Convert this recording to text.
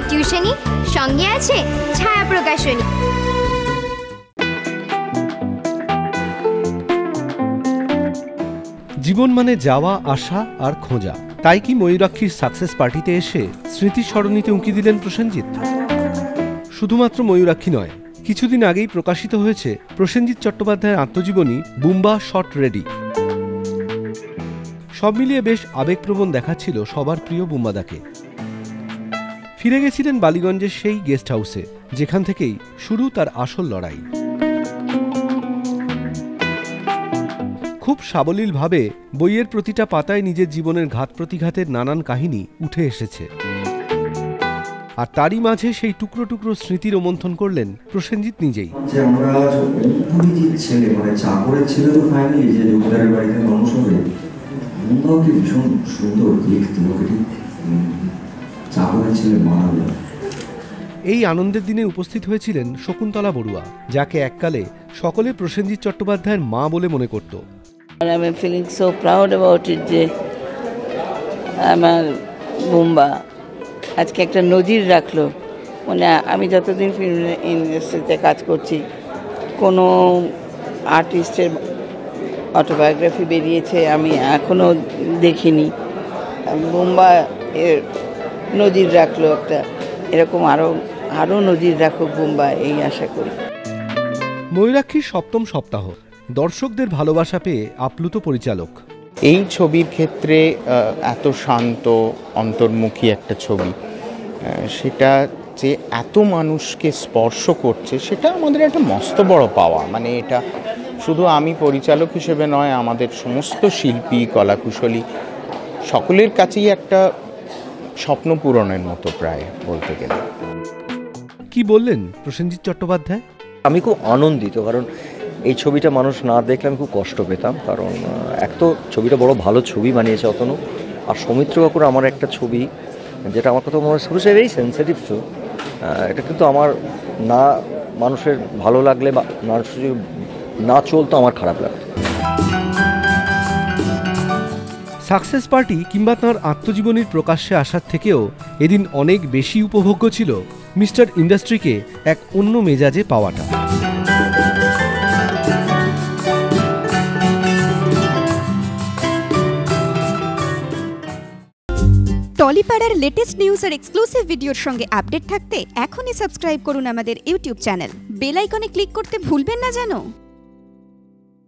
টিউশনি, সঙ্গে আছে ছায়া প্রকাশনী। জীবন মানে যাওয়া আসা আর খোঁজা। তাই কি ময়ূরাক্ষীর সাকসেস পার্টিতে এসে স্মৃতির সরণিতে উঁকি দিলেন প্রসেনজিৎ? শুধুমাত্র ময়ূরাক্ষী নয়, কিছুদিন আগেই প্রকাশিত হয়েছে প্রসেনজিৎ চট্টোপাধ্যায়ের আত্মজীবনী বুম্বা শট রেডি। সব মিলিয়ে বেশ আবেগপ্রবণ দেখাচ্ছিল সবার প্রিয় বুম্বাদাকে। ফিরে গেছিলেন বালিগঞ্জের সেই গেস্ট হাউসে, যেখান থেকেই শুরু তার আসল লড়াই। খুব সাবলীলভাবে বইয়ের প্রতিটা পাতায় নিজের জীবনের ঘাত প্রতিঘাতের নানান কাহিনী উঠে এসেছে, আর তারই মাঝে সেই টুকরো টুকরো স্মৃতি রোমন্থন করলেন প্রসেনজিৎ নিজেই। এই আনন্দের দিনে উপস্থিত হয়েছিলেন শকুন্তলা বড়ুয়া, যাকে এককালে সকলে প্রসেনজিৎ চট্টোপাধ্যায়ের মা বলে মনে করত। I'm feeling so proud about it যে আমার বুম্বা আজকে একটা নজির রাখলো। মানে আমি যতদিন ফিল্ম ইন্ডাস্ট্রিতে কাজ করছি, কোনো আর্টিস্টের অটোবায়োগ্রাফি বেরিয়েছে আমি এখনও দেখিনি। বুম্বা এর নজির রাখলো একটা, এরকম আরও নজির রাখুক বুম্বা, এই আশা করি। ময়ূরাক্ষীর সপ্তম সপ্তাহ, দর্শকদের ভালোবাসা পেয়ে আপ্লুত পরিচালক। এই ছবির ক্ষেত্রে এত শান্ত অন্তর্মুখী একটা ছবি, সেটা যে এত মানুষকে স্পর্শ করছে, সেটা আমাদের একটা মস্ত বড় পাওয়া। মানে এটা শুধু আমি পরিচালক হিসেবে নয়, আমাদের সমস্ত শিল্পী কলাকুশলী সকলের কাছেই একটা স্বপ্ন পূরণের মতো প্রায় বলতে গেলে। কি বললেন প্রসেনজিৎ চট্টোপাধ্যায়? আমি খুব আনন্দিত, কারণ এই ছবিটা মানুষ না দেখলে আমি খুব কষ্ট পেতাম। কারণ এক তো ছবিটা বড় ভালো ছবি বানিয়েছে অতনু, আর সৌমিত্র কাকুর আমার একটা ছবি যেটা আমার কথা মনে হচ্ছে ভেরি সেন্সিটিভ তো, এটা কিন্তু আমার না মানুষের ভালো লাগলে বা মানুষের না চলতো আমার খারাপ লাগতো। সাকসেস পার্টি কিংবা তাঁর আত্মজীবনীর প্রকাশ্যে আসার থেকেও এদিন অনেক বেশি উপভোগ্য ছিল মিস্টার ইন্ডাস্ট্রিকে এক অন্য মেজাজে পাওয়াটা। টলিপাড়ার লেটেস্ট নিউজ আর এক্সক্লুসিভ ভিডিওর সঙ্গে আপডেট থাকতে এখনই সাবস্ক্রাইব করুন আমাদের ইউটিউব চ্যানেল। বেল আইকনে ক্লিক করতে ভুলবেন না যেন।